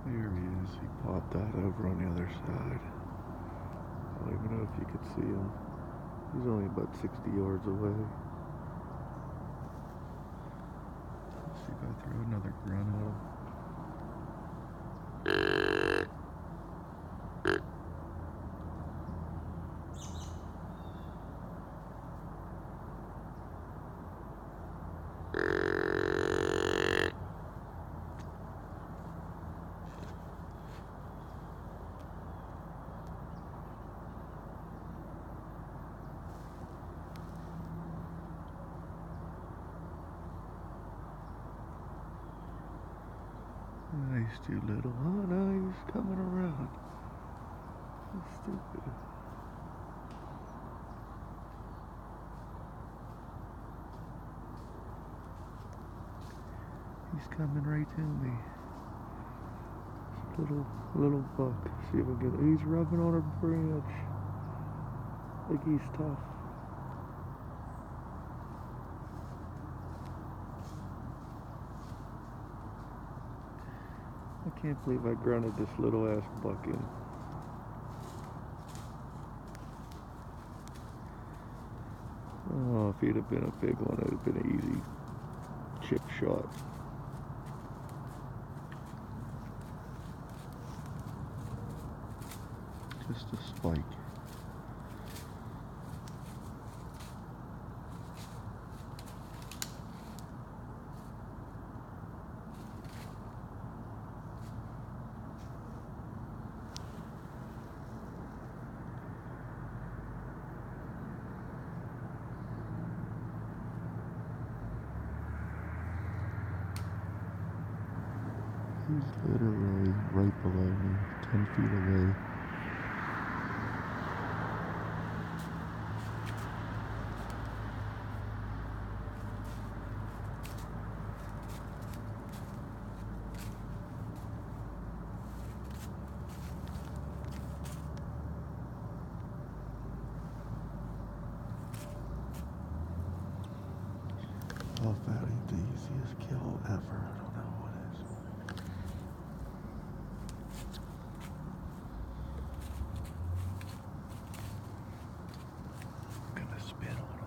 There he is. He popped out over on the other side. I don't even know if you could see him. He's only about 60 yards away. Let's see if I throw another grunt at him. He's too little. Oh no, he's coming around. He's stupid. He's coming right to me. Little buck. See if I can get. He's rubbing on a branch. Like he's tough. I can't believe I grunted this little ass buck in. Oh, if he'd have been a big one, it would have been an easy chip shot. Just a spike. He's literally right below me, 10 feet away. Oh, that ain't the easiest kill ever. I don't know what is. I'm gonna spit on him.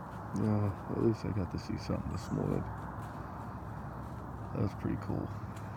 Yeah, at least I got to see something this morning. That was pretty cool.